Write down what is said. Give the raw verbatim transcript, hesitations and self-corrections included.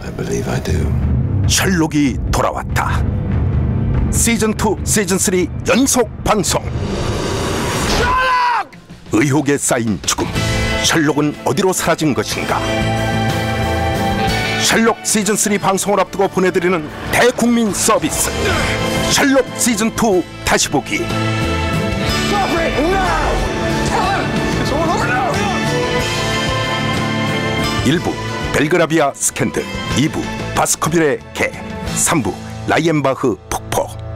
I believe I do. 셜록이 돌아왔다. 시즌 투, 시즌 쓰리 연속 방송. 셜록! 의혹에 쌓인 죽음. 셜록은 어디로 사라진 것인가? 셜록 시즌 쓰리 방송을 앞두고 보내드리는 대국민 서비스. 셜록 시즌 투 다시 보기. 일 부 벨그라비아 스캔들, 이 부 바스커빌의 개, 삼 부 라이엔바흐 폭포.